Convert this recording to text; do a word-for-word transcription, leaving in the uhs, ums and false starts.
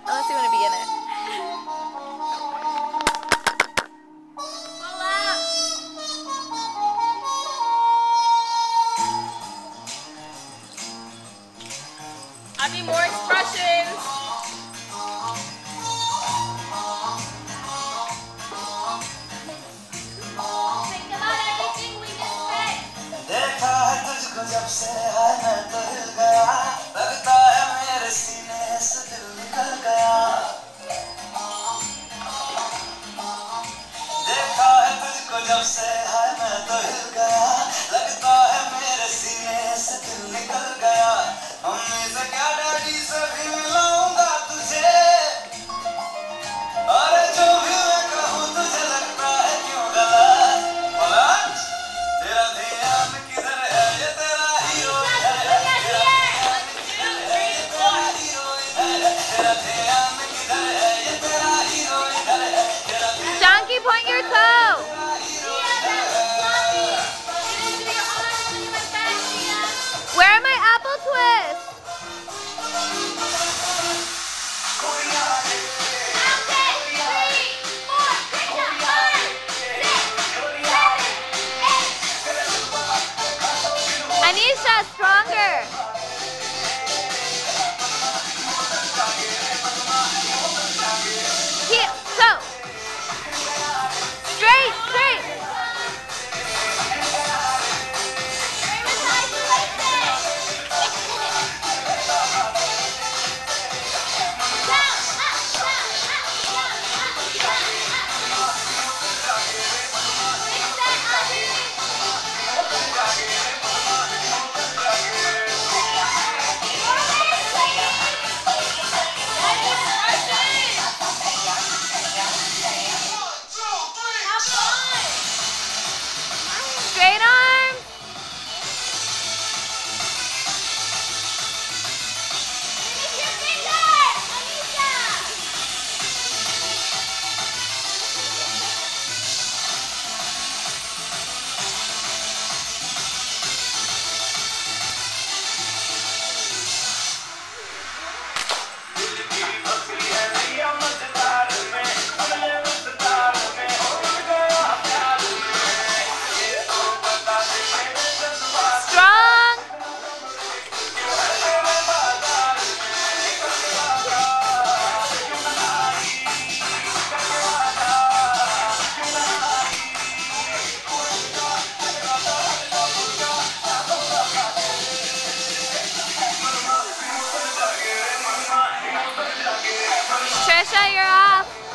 Unless you want to begin it. I need more expressions. Think about everything we just said. देखा है तुझको जब से हाय मैं तो हिल गया लगता है मेरे सीने से दिल निकल गया देखा है तुझको जब से हाय मैं तो हिल गया लगता है मेरे सीने से दिल निकल गया मम्मी से क्या डैडी से भी मिलाऊंगा तुझे अरे जो भी मैं कहूँ तुझे लगता है क्यों गलत पलट तेरा ध्यान किधर है ये तेरा हीरो है तेरा ध्यान किधर है ये तेरा हीरो है तेरा ध्यान किधर है ये तेरा हीरो है तेरा Donkey, point your toe. Where are my apple twists? I need a shot stronger. Heel, toe. Straight, straight. Straight arms. Finish your finger, Anisha. Strong. Trisha, you're off.